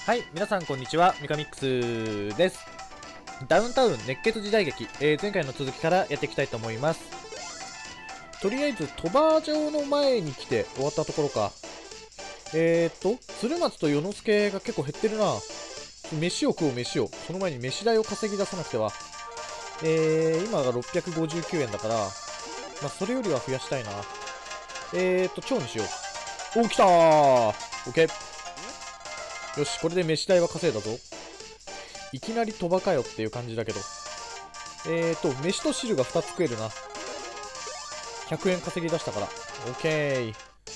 はい、皆さんこんにちは、ミカミックスです。ダウンタウン熱血時代劇、前回の続きからやっていきたいと思います。とりあえず、鳥羽城の前に来て終わったところか。鶴松と与之助が結構減ってるな。飯を食おう、飯を。その前に飯代を稼ぎ出さなくては。今が659円だから、まあ、それよりは増やしたいな。蝶にしよう。お、来たー。オッケー。よし、これで飯代は稼いだぞ。いきなり鳥羽かよっていう感じだけど。飯と汁が2つ食えるな。100円稼ぎ出したから。オッケー。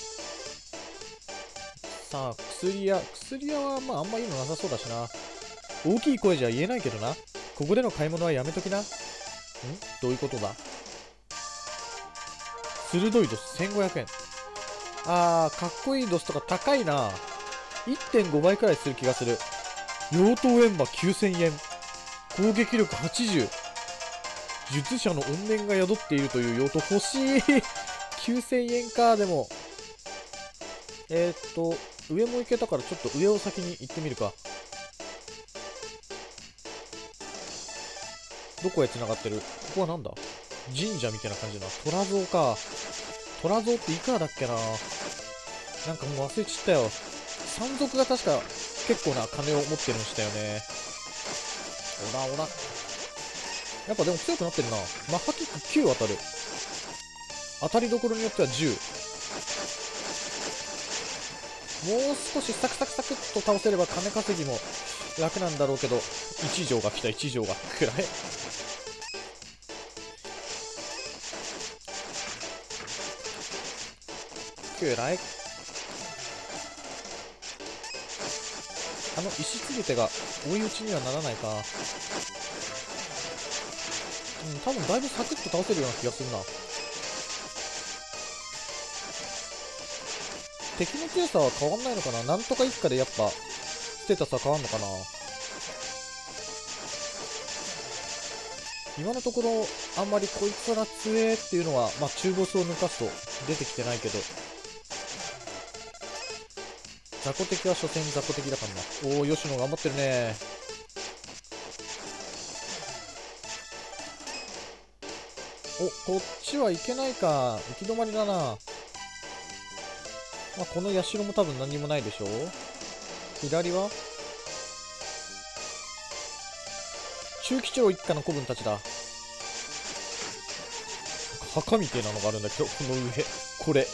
さあ、薬屋はまああんまいいのなさそうだしな。大きい声じゃ言えないけどな。ここでの買い物はやめときな。どういうことだ？鋭いドス1500円。かっこいいドスとか高いな。1.5 倍くらいする気がする。妖刀閻魔9000円。攻撃力80。術者の怨念が宿っているという妖刀欲しい。9000円か。でも上も行けたからちょっと上を先に行ってみるか。どこへ繋がってる？ここはなんだ？神社みたいな感じだな。虎像か。虎像っていくらだっけな。なんかもう忘れちったよ。山賊が確か結構な金を持ってるんしたよね。おらおら。やっぱでも強くなってるな。マッハキック9当たる。当たりどころによっては10。もう少しサクサクサクっと倒せれば金稼ぎも楽なんだろうけど、1条が来た。1条がくらい。くらい。石つぶてが追い打ちにはならないか。多分だいぶサクッと倒せるような気がするな。敵の強さは変わんないのかな。なんとか一家でやっぱステータスは変わんのかな。今のところあんまりこいつら強えっていうのは、まあ中ボスを抜かすと出てきてないけど、雑魚敵は所詮雑魚敵だからな。おー、吉野頑張ってるね。お、こっちはいけないか。行き止まりだな。まあ、この社も多分何にもないでしょ。左は中吉郎一家の子分たちだ。墓みたいなのがあるんだけど、この上。これ。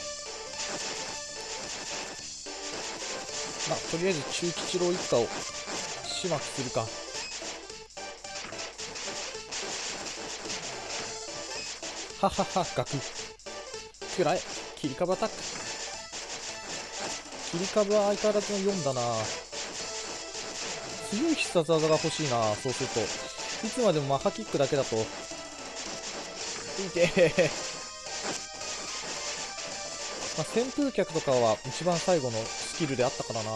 まあ、とりあえず中吉郎一家を始末するか。ははは、ガク。くらい。切り株アタック。切り株は相変わらずの4だな。強い必殺技が欲しいな。そうすると。いつまでもマッハキックだけだと。いてー。まあ、旋風脚とかは一番最後のスキルであったからな。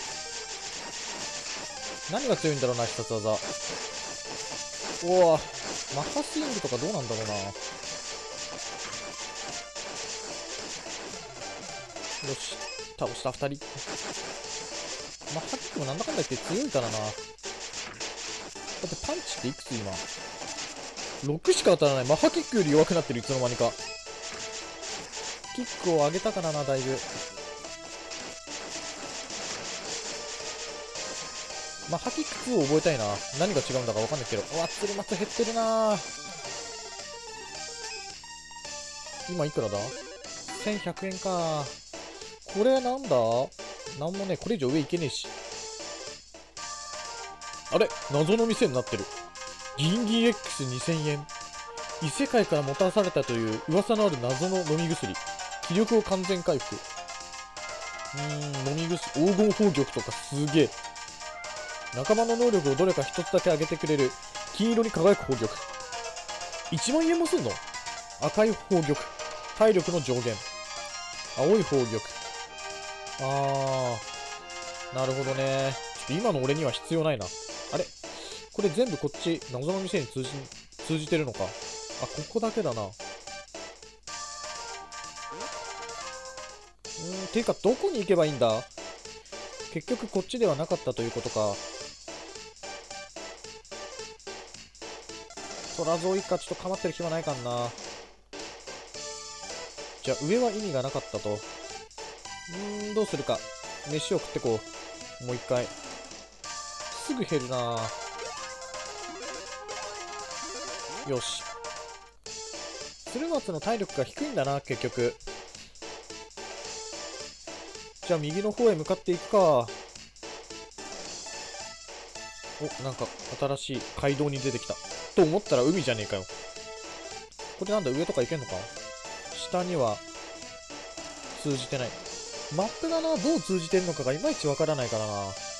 何が強いんだろうな、必殺技。おお、マッハスイングとかどうなんだろうな。よし、倒した2人。マッハキックもなんだかんだ言って強いからな。だってパンチっていくつ今 ?6 しか当たらない。マッハキックより弱くなってる、いつの間にか。キックを上げたからな、だいぶ。マッハキック2を覚えたいな。何が違うんだかわかんないけど。うわ、鶴松減ってるな。今いくらだ ?1100 円か。これなんだ？なんもね、これ以上上いけねえし。あれ？謎の店になってる。ギンギン X2000 円。異世界からもたらされたという噂のある謎の飲み薬。気力を完全回復。飲み薬、黄金宝玉とかすげえ。仲間の能力をどれか一つだけ上げてくれる金色に輝く宝玉。1万円もすんの？赤い宝玉。体力の上限。青い宝玉。なるほどね。ちょっと今の俺には必要ないな。あれ？これ全部こっち、謎の店に通じてるのか。ここだけだな。ていうか、どこに行けばいいんだ？ 結局こっちではなかったということか。虎蔵一家ちょっと構ってる暇ないかんな。じゃあ上は意味がなかったと。どうするか。飯を食ってこう。もう一回。すぐ減るな。よし。鶴松の体力が低いんだな、結局。じゃあ右の方へ向かっていくか。お、なんか新しい街道に出てきた。と思ったら海じゃねえかよ。これなんだ、上とか行けんのか。下には通じてない。マップがな、どう通じてんのかがいまいちわからないからな。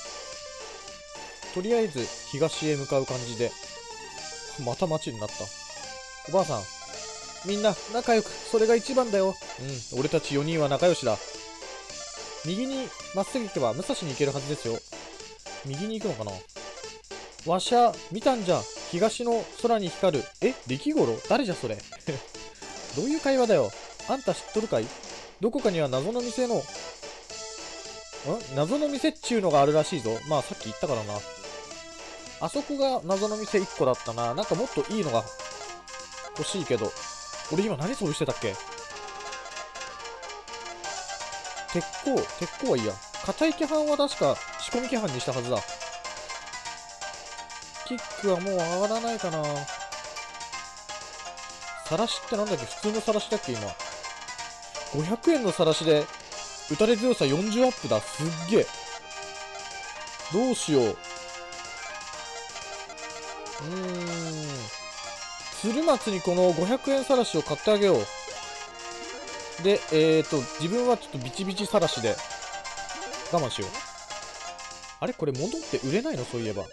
とりあえず東へ向かう感じで。また町になった。おばあさん、みんな仲良く、それが一番だよ。俺たち4人は仲良しだ。右にまっすぐ行けば武蔵に行けるはずですよ。右に行くのかな。わしゃ見たんじゃ、東の空に光る。力五郎、誰じゃそれ。どういう会話だよ。あんた知っとるかい。どこかには謎の店の謎の店っちゅうのがあるらしいぞ。まあさっき言ったからな。あそこが謎の店1個だったな。なんかもっといいのが欲しいけど。俺今何装備してたっけ。鉄鋼はいいや。硬い規範は確か仕込み規範にしたはずだ。キックはもう上がらないかな。さらしってなんだっけ。普通のさらしだっけ今。500円のさらしで打たれ強さ40アップだ。すっげえ。どうしよう。鶴松にこの500円さらしを買ってあげよう。で、自分はちょっとビチビチさらしで我慢しよう。あれこれ戻って売れないの。そういえば。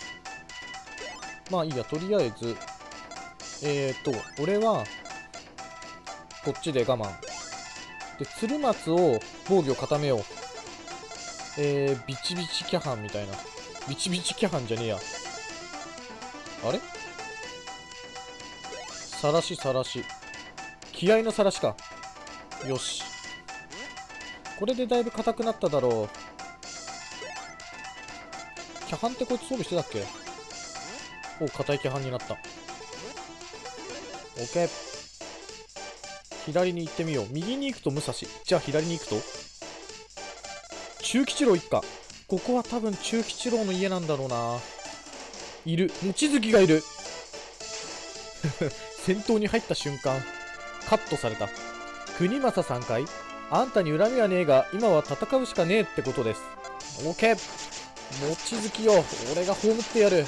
まあいいや、とりあえず。俺は、こっちで我慢。で、鶴松を防御固めよう。ビチビチキャハンみたいな。ビチビチキャハンじゃねえや。あれさらしさらし。気合のさらしか。よし。これでだいぶ硬くなっただろう。キャハンってこいつ装備してたっけ。お、硬いキャハンになった。オッケー。左に行ってみよう。右に行くと武蔵。じゃあ左に行くと中吉郎一家。ここは多分中吉郎の家なんだろうな。いる。望月がいる。戦闘に入った瞬間カットされた。国政さんかい。あんたに恨みはねえが今は戦うしかねえってことです。オッケー。望月よ、俺が葬ってやる。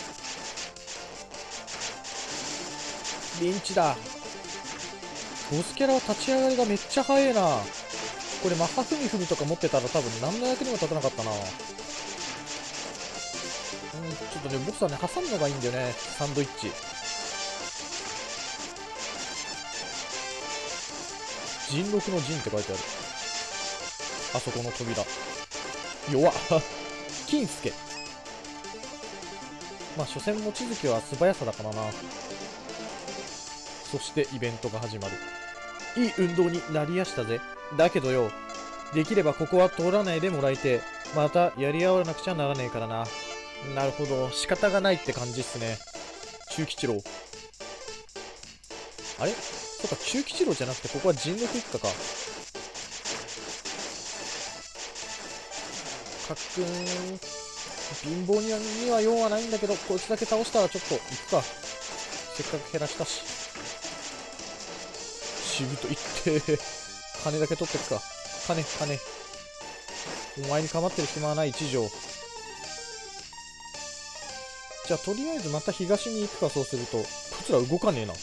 リンチだ。ボスキャラは立ち上がりがめっちゃ早いな。これマッハフミフミとか持ってたら多分何の役にも立たなかったな。ちょっとね、ボスはね、挟むのがいいんだよね。サンドイッチ。人禄の陣って書いてある。あそこの扉。弱っ。金助。まあ、所詮望月は素早さだからな。そしてイベントが始まる。いい運動になりやしたぜ。だけどよ、できればここは通らないでもらいて、またやり合わなくちゃならねえからな。なるほど、仕方がないって感じっすね。中吉郎。あれそっか、中吉郎じゃなくてここは人禄一家か。かっくん。貧乏には用はないんだけど、こいつだけ倒したらちょっと行くか。せっかく減らしたし。しぶといって金だけ取ってくか。金。お前に構ってる暇はない一条。じゃあとりあえずまた東に行くか。そうするとこいつら動かねえな。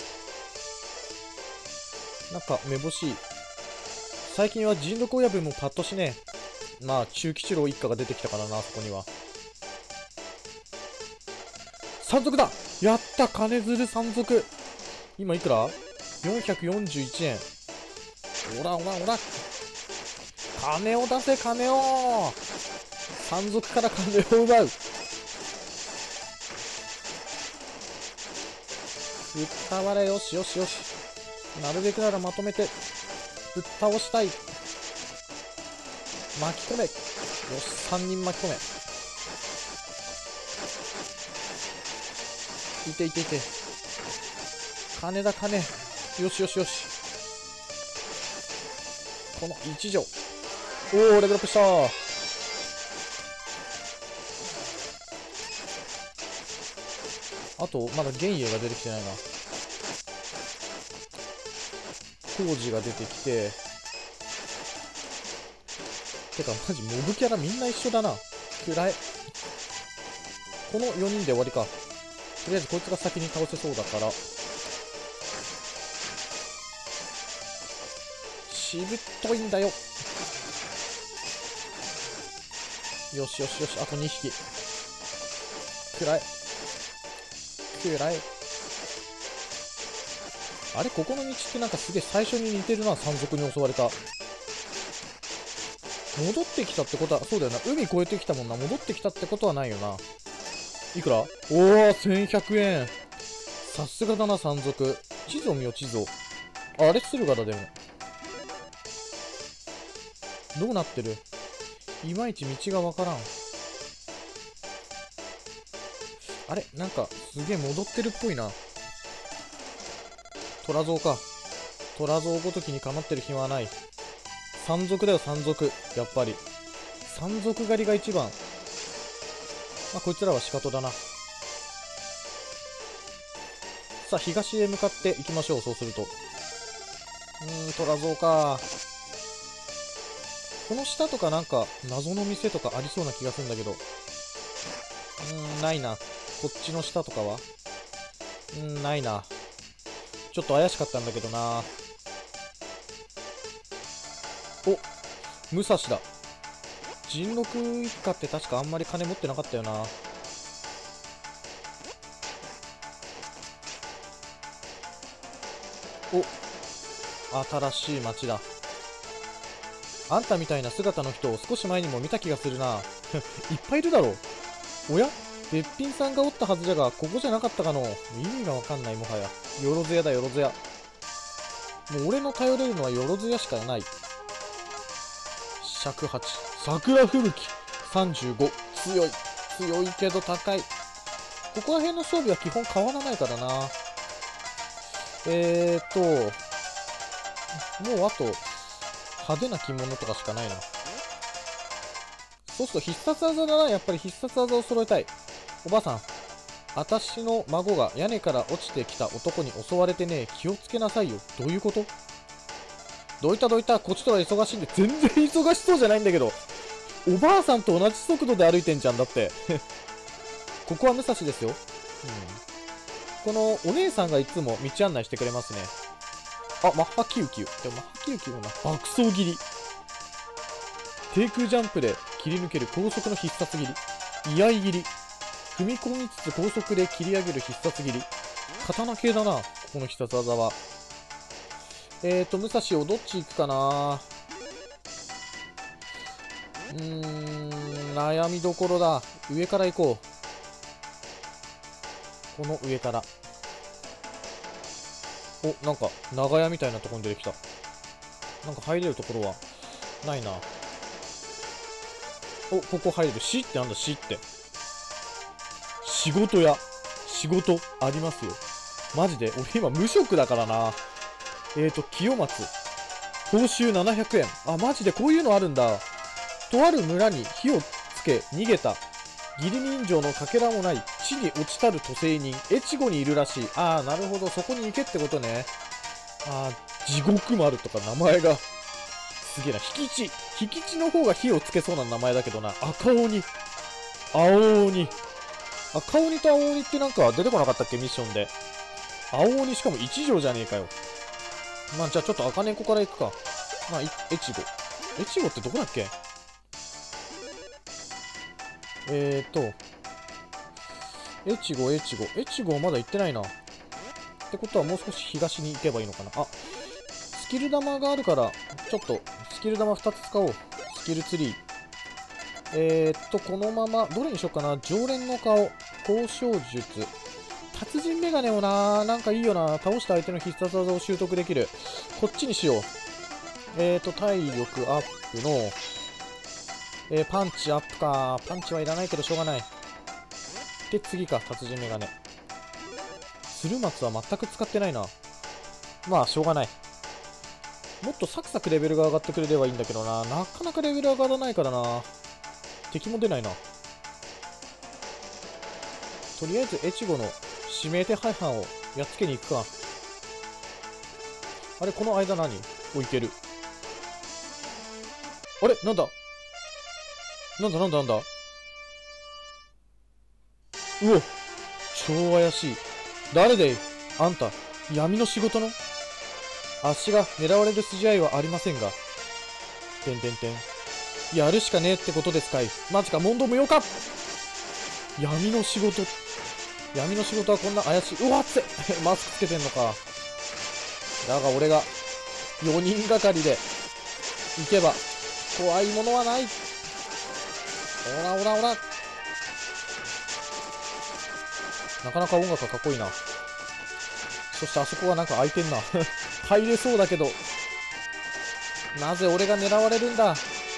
なんかめぼしい。最近は人禄親分もパッとしねえ。まあ中吉郎一家が出てきたからな。そこには山賊だ。やった。金づる山賊。今いくら ?441 円。おら金を出せ。金を。山賊から金を奪う。ぶっ倒れ。よし。なるべくならまとめてぶっ倒したい。巻き込め。 し、3人巻き込め。いていていて。金だ、金。よしよしよし。この一条。おお、レベルアップしたー。あと、まだ幻影が出てきてないな。工事が出てきて。てか、マジ、モブキャラみんな一緒だな。暗い。この4人で終わりか。とりあえず、こいつが先に倒せそうだから。しぶっといんだよ。よしよしよし、あと2匹。暗い。暗い。あれ、ここの道ってなんかすげえ最初に似てるな、山賊に襲われた。戻ってきたってことは、そうだよな。海越えてきたもんな。戻ってきたってことはないよな。いくら？おー、1100円。さすがだな、山賊。地図を見よ、地図を。あれ、駿河だ、でも。どうなってる？いまいち道がわからん。あれ、なんか、すげえ戻ってるっぽいな。虎像か。虎像ごときに構ってる暇はない。山賊だよ、山賊。やっぱり。山賊狩りが一番。まあ、こいつらは仕方だな。さあ、東へ向かって行きましょう、そうすると。虎像か。この下とかなんか、謎の店とかありそうな気がするんだけど。ないな。こっちの下とかはないな。ちょっと怪しかったんだけどな。お、武蔵だ。陣六一家って確かあんまり金持ってなかったよな。お、新しい町だ。あんたみたいな姿の人を少し前にも見た気がするな。いっぱいいるだろう。おや、べっぴんさんがおったはずじゃが、ここじゃなかったかの。意味がわかんない、もはや。よろずやだ、よろずや。もう俺の頼れるのはよろずやしかない。尺8。桜吹雪。35。強い。強いけど高い。ここら辺の装備は基本変わらないからな。もうあと、派手な着物とかしかないな。そうすると必殺技だな。やっぱり必殺技を揃えたい。おばあさん。私の孫が屋根から落ちてきた男に襲われてね。気をつけなさいよ。どういうこと？どいたどいた。こっちとは忙しいんで。全然忙しそうじゃないんだけど。おばあさんと同じ速度で歩いてんじゃん。だって。ここは武蔵ですよ。このお姉さんがいつも道案内してくれますね。あ、マッハキューキュー。でもマッハキューキューもな。爆走切り。低空ジャンプで切り抜ける高速の必殺切り。居合切り。踏み込みつつ高速で切り上げる必殺切り。刀系だな、ここの必殺技は。武蔵をどっち行くかな。悩みどころだ。上から行こう。この上から。お、なんか、長屋みたいなところに出てきた。なんか入れるところは、ないな。お、ここ入れる。死ってなんだ、死って。仕事屋。仕事ありますよ。マジで俺今無職だからな。清松。報酬700円。あ、マジでこういうのあるんだ。とある村に火をつけ逃げた。義理人情のかけらもない地に落ちたる都政人。越後にいるらしい。ああ、なるほど。そこに行けってことね。ああ、地獄丸とか名前が。すげえな。引地。引地の方が火をつけそうな名前だけどな。赤鬼。青鬼。赤鬼と青鬼ってなんか出てこなかったっけミッションで。青鬼しかも一条じゃねえかよ。まあじゃあちょっと赤猫から行くか。まあ、越後。越後ってどこだっけ？越後。越後まだ行ってないな。ってことはもう少し東に行けばいいのかな。あ、スキル玉があるから、ちょっとスキル玉2つ使おう。スキルツリー。このまま、どれにしよっかな。常連の顔、交渉術。達人メガネもな、なんかいいよな。倒した相手の必殺技を習得できる。こっちにしよう。体力アップの、 パンチアップか。パンチはいらないけどしょうがない。で、次か、達人メガネ。鶴松は全く使ってないな。まあ、しょうがない。もっとサクサクレベルが上がってくれればいいんだけどな。なかなかレベル上がらないからな。敵も出ないな。とりあえず、越後の指名手配犯をやっつけに行くか。あれ、この間何？お、いける。あれなんだなんだうお、超怪しい。誰でいあんた、闇の仕事のあっしが狙われる筋合いはありませんが。やるしかねえってことですかい。マジか、問答無用か。闇の仕事はこんな怪しい。うわっつえマスクつけてんのか。だが俺が4人がかりで行けば怖いものはない。おら。なかなか音楽がかっこいいな。そしてあそこはなんか開いてんな。入れそうだけど、なぜ俺が狙われるんだ。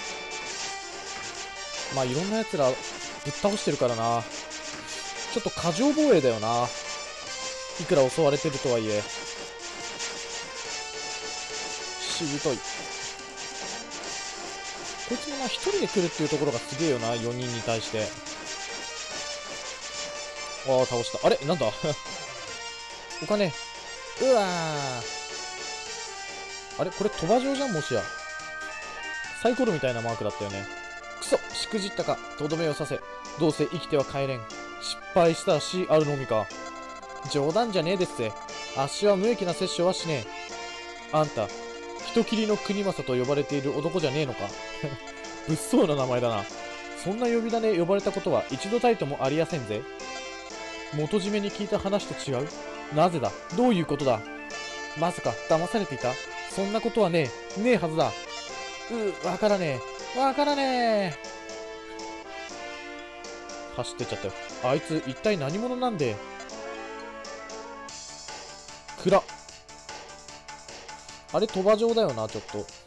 まあいろんな奴らぶっ倒してるからな。ちょっと過剰防衛だよな。いくら襲われてるとはいえ。しぶとい。こいつもな、一人で来るっていうところがすげえよな、4人に対して。ああ、倒した。あれなんだお金。うわー。あれこれ鳥羽状じゃん、もしや。サイコロみたいなマークだったよね。くそしくじったか。とどめを刺せ。どうせ生きては帰れん。失敗したら死あるのみか。冗談じゃねえですぜ。あっしは無益な殺生はしねえ。あんた、人斬りの国政と呼ばれている男じゃねえのか。物騒な名前だな。そんな呼び名で呼ばれたことは一度たりともありやせんぜ。元締めに聞いた話と違う？なぜだ？どういうことだ？まさか騙されていた？そんなことはねえはずだ。わからねえ。走ってっちゃったよ。あいつ一体何者なんで。暗。あれ鳥羽状だよな。ちょっ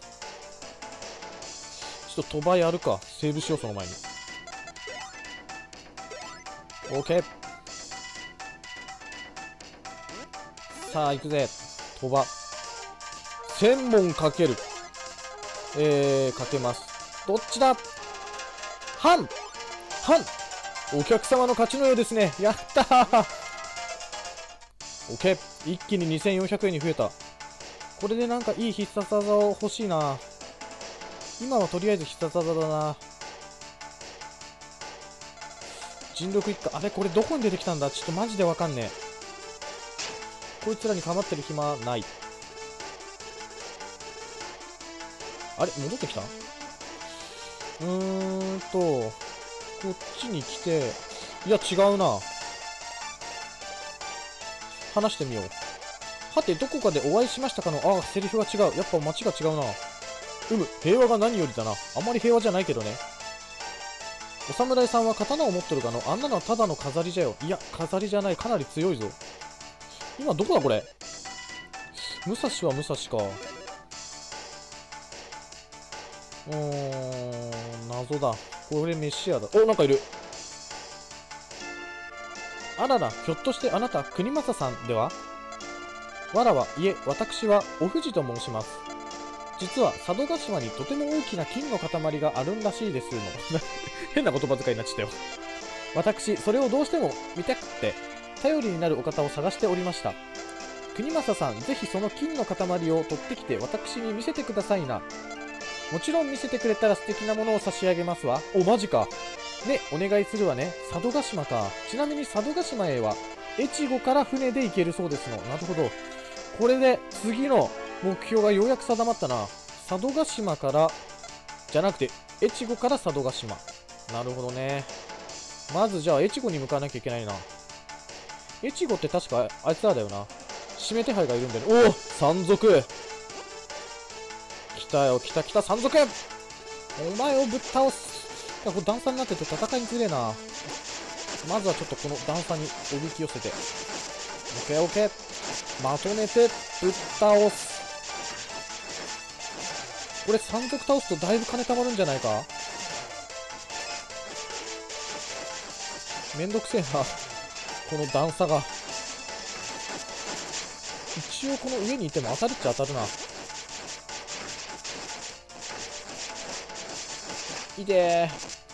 と鳥羽やるか。セーブしよう、その前に。オーケー。さあ行くぜ。鳥羽1000問かける。かけます。どっちだ。半お客様の勝ちのようですね。やったー。オッケー。一気に2400円に増えた。これでなんかいい必殺技を欲しいな。今はとりあえず必殺技だな。人力一家。あれこれどこに出てきたんだ。ちょっとマジでわかんねえ。こいつらに構ってる暇ない。あれ戻ってきた？こっちに来て、いや違うな。話してみよう。はて、どこかでお会いしましたかの。ああ、セリフが違う。やっぱ街が違うな。平和が何よりだな。あんまり平和じゃないけどね。お侍さんは刀を持っとるかの。あんなのはただの飾りじゃよ。いや、飾りじゃない。かなり強いぞ。今どこだこれ。武蔵は武蔵か。謎だ。これ飯屋だ。お、なんかいる。あらら、ひょっとしてあなた、国政さんでは？わらわ、いえ、私は、お藤と申します。実は、佐渡島にとても大きな金の塊があるんらしいですの。変な言葉遣いになっちゃったよ。私、それをどうしても見たくって、頼りになるお方を探しておりました。国政さん、ぜひその金の塊を取ってきて、私に見せてくださいな。もちろん見せてくれたら素敵なものを差し上げますわ。お、マジか。ね、お願いするわね。佐渡島か。ちなみに佐渡島へは、越後から船で行けるそうですの。なるほど。これで次の目標がようやく定まったな。佐渡島から、じゃなくて、越後から佐渡島。なるほどね。まずじゃあ、越後に向かわなきゃいけないな。越後って確かあいつらだよな。指名手配がいるんだよね。おお山賊来たよ、来た、山賊お前をぶっ倒す。これ段差になってて戦いにづれえな。まずはちょっとこの段差におびき寄せて。オッケーオッケー。まとめてぶっ倒す。これ山賊倒すとだいぶ金貯まるんじゃないか。 めんどくせえな。この段差が。一応この上にいても当たるっちゃ当たるな。いて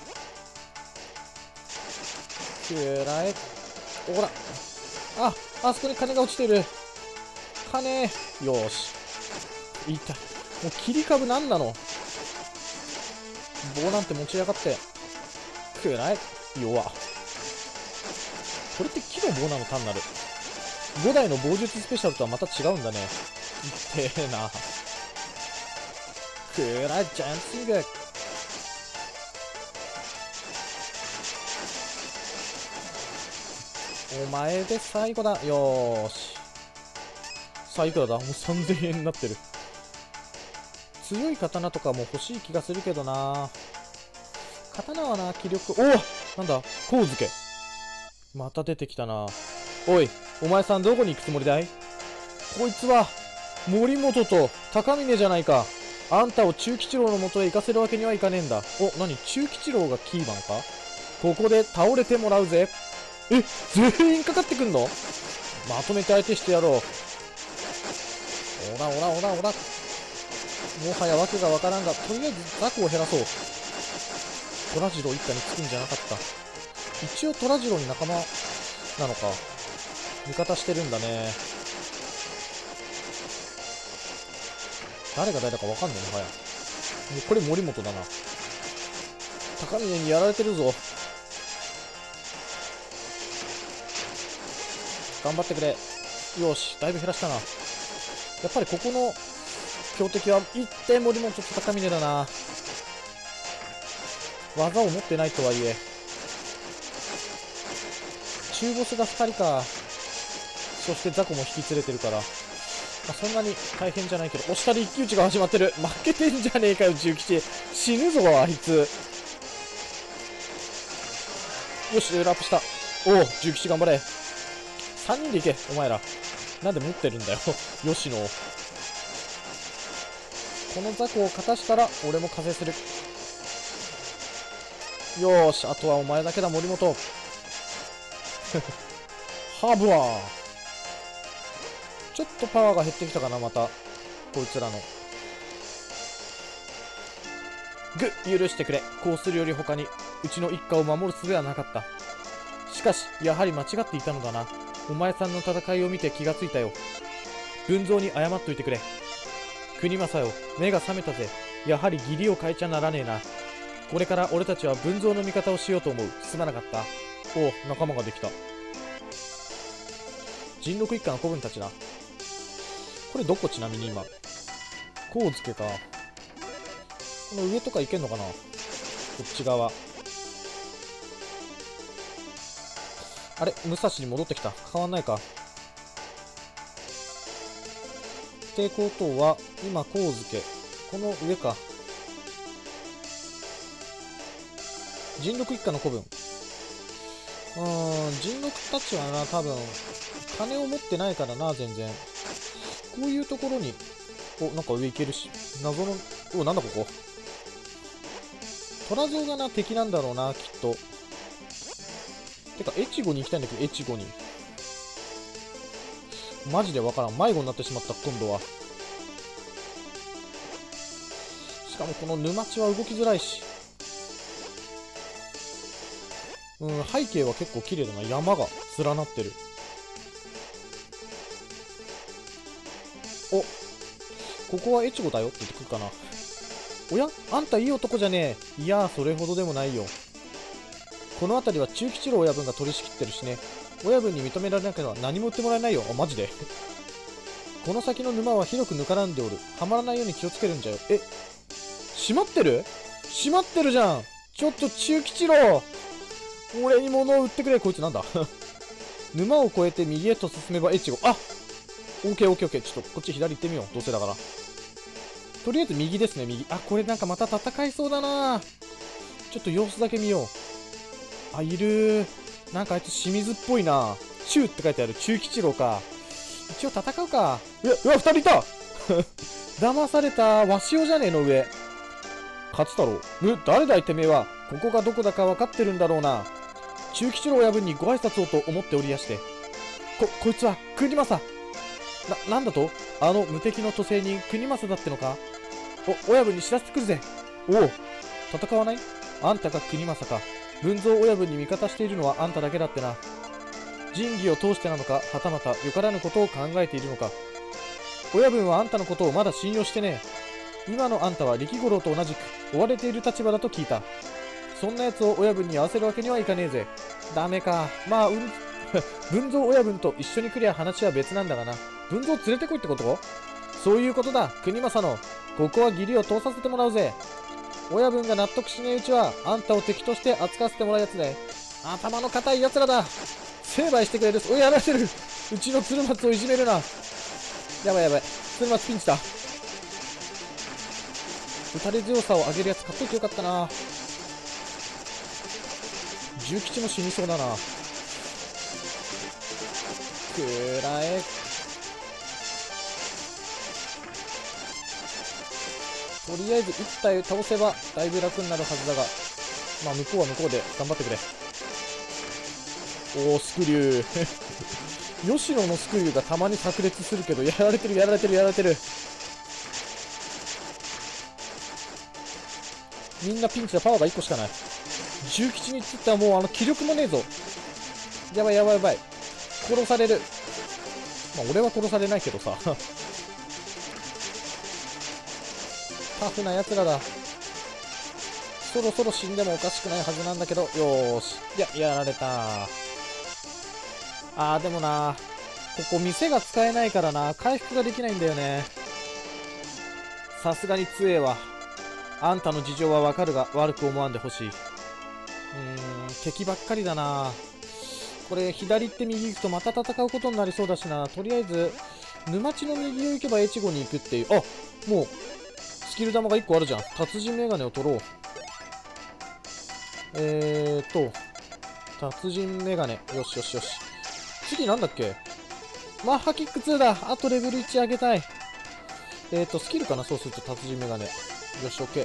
ー。くらえ。ほら。あそこに金が落ちてる。金。よーし。いた。もう切り株なんなの。棒なんて持ち上がって。くらえ。弱。これって木の棒なの単なる。5台の棒術スペシャルとはまた違うんだね。いってえな。くらえ、ジャイアンツイング。お前で最後だ。よーし。さあ、いくらだ？もう3000円になってる。強い刀とかも欲しい気がするけどな。刀はな、気力。おお、なんだ、光付け。また出てきたな。おい、お前さんどこに行くつもりだい？こいつは、森本と高峰じゃないか。あんたを中吉郎の元へ行かせるわけにはいかねえんだ。お、なに、中吉郎がキーマンか？ここで倒れてもらうぜ。え、全員かかってくんの？まとめて相手してやろう。おらおらおらおら。もはや訳がわからんが、とりあえずザクを減らそう。虎次郎一家につくんじゃなかった。一応虎次郎に仲間なのか。味方してるんだね。誰が誰だかわかんねえのかや。これ森本だな。高峰にやられてるぞ。頑張ってくれ。よし、だいぶ減らしたな。やっぱりここの強敵は一点森本と高峰だな。技を持ってないとはいえ。中ボスが2人か。そしてザコも引き連れてるから。そんなに大変じゃないけど。押したり一騎打ちが始まってる。負けてんじゃねえかよ、中吉。死ぬぞ、あいつ。よし、ラップした。おお、中吉頑張れ。3人で行け、お前ら。なんで持ってるんだよ、吉野を。このザコを勝たしたら、俺も加勢する。よーし、あとはお前だけだ、森本。ハーブワー。ちょっとパワーが減ってきたかな、また。こいつらの。許してくれ。こうするより他に、うちの一家を守る術はなかった。しかし、やはり間違っていたのだな。お前さんの戦いを見て気がついたよ。文蔵に謝っといてくれ。国政よ、目が覚めたぜ。やはり義理を変えちゃならねえな。これから俺たちは文蔵の味方をしようと思う。すまなかった。おお、仲間ができた。人禄一家の子分たちだ。これどこ？ちなみに今。こうつけか。この上とかいけんのかな？こっち側。あれ？武蔵に戻ってきた。変わんないか。ってことは、今、こうづけ。この上か。人禄一家の子分。人禄たちはな、多分、金を持ってないからな、全然。こういうところに、お、なんか上行けるし。謎の、お、なんだここ。虎像がな、敵なんだろうな、きっと。てか、越後に行きたいんだけど、越後に。マジでわからん。迷子になってしまった、今度は。しかもこの沼地は動きづらいし。背景は結構綺麗だな。山が連なってる。お、ここは越後だよって言ってくるかな。おや？あんたいい男じゃねえ。いやー、それほどでもないよ。この辺りは中吉郎親分が取り仕切ってるしね。親分に認められなければ何も売ってもらえないよ。あ、マジでこの先の沼は広くぬからんでおる。はまらないように気をつけるんじゃよ。え、閉まってる？閉まってるじゃん。ちょっと中吉郎、俺に物を売ってくれ。こいつなんだ沼を越えて右へと進めば越後。あ、オッケーオッケーオッケー。ちょっとこっち左行ってみよう。どうせだから。とりあえず右ですね、右。あ、これなんかまた戦いそうだな。ちょっと様子だけ見よう。あ、いるー。なんかあいつ清水っぽいな。中って書いてある。中吉郎か。一応戦うか。うわ、二人いた騙された。わしおじゃねえの上。勝太郎。誰だいてめえは。ここがどこだか分かってるんだろうな。 中吉の親分にご挨拶をと思っておりやして。こいつは国政。なんだと？あの無敵の都政人国政だってのか？親分に知らせてくるぜ。おお、戦わない？あんたが国政か。文蔵親分に味方しているのはあんただけだってな。仁義を通してなのか、はたまたよからぬことを考えているのか。親分はあんたのことをまだ信用してねえ。今のあんたは力五郎と同じく追われている立場だと聞いた。そんな奴を親分に合わせるわけにはいかねえぜ。ダメか。まあ、文蔵親分と一緒に来りゃ話は別なんだがな。文蔵連れてこいってこと？そういうことだ、国政の。ここは義理を通させてもらうぜ。親分が納得しないうちは、あんたを敵として扱わせてもらうやつだよ。頭の固い奴らだ。成敗してくれる。やられてる。うちの鶴松をいじめるな。やばいやばい。鶴松ピンチだ。打たれ強さを上げるやつかっこよくよかったな。重吉も死にそうだな。くらえ。とりあえず1体倒せばだいぶ楽になるはずだが、まあ向こうは向こうで頑張ってくれ。おお、スクリュー吉野のスクリューがたまに炸裂するけど、やられてるやられてるやられてる。みんなピンチだ。パワーが1個しかない。重吉につってはもう気力もねえぞ。やばいやばいやばい。殺される。まあ俺は殺されないけどさタフな奴らだ。そろそろ死んでもおかしくないはずなんだけど。よーし。やられた。でもな、ここ店が使えないからな、回復ができないんだよね。さすがに強えわ。あんたの事情はわかるが、悪く思わんでほしい。敵ばっかりだな。これ、左行って右行くとまた戦うことになりそうだしな。とりあえず、沼地の右を行けば越後に行くっていう。もう、スキル玉が1個あるじゃん。達人メガネを取ろう。達人メガネ。よしよしよし。次なんだっけ？マッハキック2だ。あとレベル1上げたい。スキルかな？そうすると達人メガネ。よし、オッケー。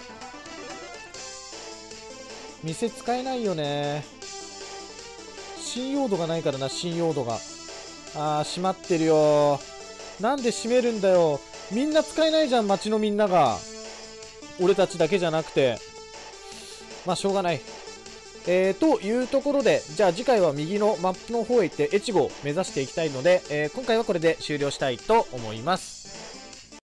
店使えないよね。信用度がないからな、信用度が。閉まってるよ。なんで閉めるんだよ。みんな使えないじゃん、街のみんなが。俺たちだけじゃなくて。まあ、しょうがない。というところで、じゃあ次回は右のマップの方へ行って、越後を目指していきたいので、今回はこれで終了したいと思います。